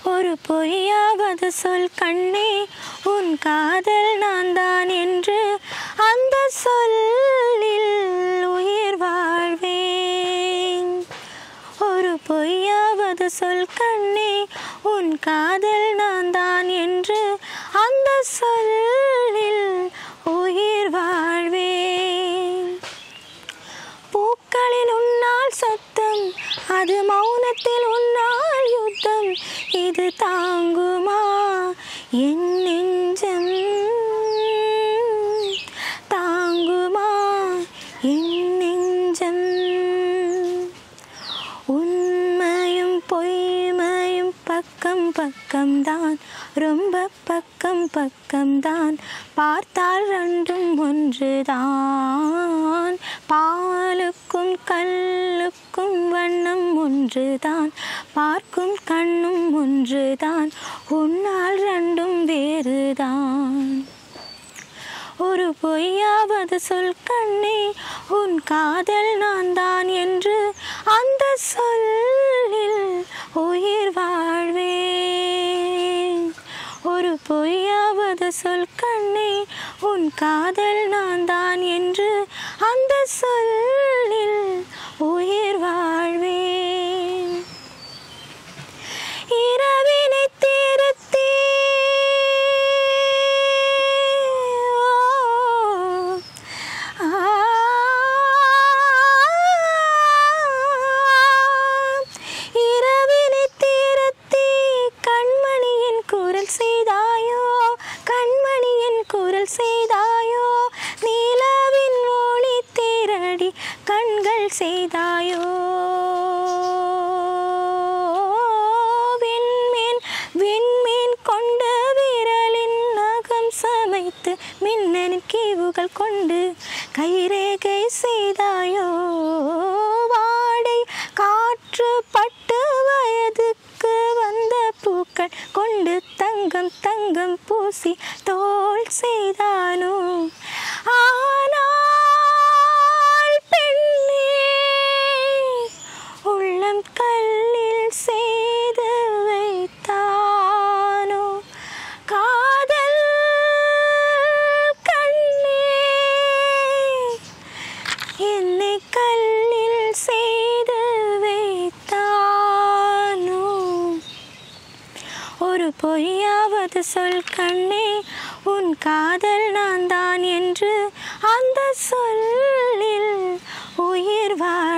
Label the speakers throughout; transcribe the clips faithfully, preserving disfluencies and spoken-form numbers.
Speaker 1: ஒரு பொய்யாவது சொல் கண்ணே உன் காதல் நான் தான் என்று அந்த சொல்லில் உயிர் வாழ்வேன். ஒரு பொய்யாவது சொல் கண்ணே உன் காதல் நான் தான் என்று அந்த சொல்லில் உயிர் வாழ்வேன். பூக்களில் உன்னால் சத்தம், அது மௌனத்தில் உன்னால் யுத்தம், இது தாங்குமா என் நெஞ்சம், தாங்குமா என் நெஞ்சம். உண்மையும் பொய்மையும் பக்கம் பக்கம்தான், ரொம்ப பக்கம் பக்கம்தான், பார்த்தால் ரெண்டும் ஒன்றுதான். பாலுக்கும் கல்லுக்கும் வண்ணம் ஒன்றுதான், பார்க்கும் கண்ணும் ஒன்றுதான், உன்னால் ரெண்டும் வேறுதான். ஒரு பொய்யாவது சொல் கண்ணே உன் காதல் நான் தான் என்று அந்த சொல்லில் உயிர் வாழ்வேன். ஒரு பொய்யாவது சொல் கண்ணே உன் காதல் நான் தான் என்று அந்த சொல்லில் உயிர் வாழ்வேன். இரவினை திருத்தி இரவினை திருத்தி கண்மணியின் குரல் செய்தாயோ, கண்மணியின் குரல் செய்தாயோ, நிலவின் ஒளி தேரடி கண்கள் செய்தாயோ. விண்மீன் விண்மீன் கொண்ட விரலின் நகம் சமைத்து மின்னனின் கீவுகள் கொண்டு கைரேகை செய்தாயோ. வாடை காற்று பட்டு வயதுக்கு வந்த பூக்கள் கொண்டு தங்கம் தங்கம் பூசி தோள் செய்தானோ. ஆனால் பெண்ணே உள்ளம் கல்லில் செய்து வைத்தானோ. காதல் கண்ணே என்னை கல்லில் செய்து வைத்தானோ. ஒரு பொய்யாவது சொல் கண்ணே உன் காதல் நான் தான் என்று அந்த சொல்லில் உயிர்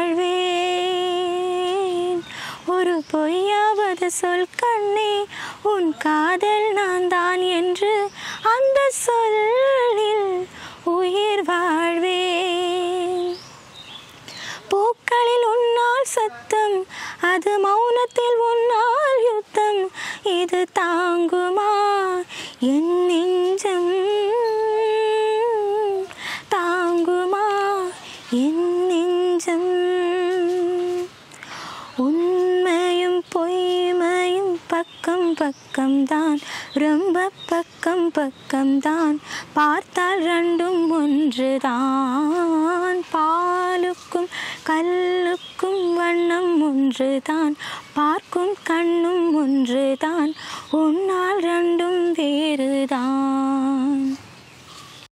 Speaker 1: வாழ்வேன். ஒரு பொய்யாவது சொல் கண்ணே உன் காதல் நான் தான் என்று அந்த சொல்லில் உயிர் வாழ்வேன். பூக்களில் உன்னால் சத்தம், அது மௌனத்தில் உன்னால் யுத்தம், இது தாங்குமா என் நெஞ்சம், தாங்குமா என் நெஞ்சம். உண்மையும் பொய்மையும் பக்கம் பக்கம்தான், ரொம்ப பக்கம் பக்கம்தான், பார்த்தால் ரெண்டும் ஒன்றுதான். பாலுக்கும் கல்லுக்கும் வண்ணம் ஒன்றுதான், பார்க்கும் கண்ணும் ஒன்றுதான், உன்னால் ரெண்டும் வேறுதான்.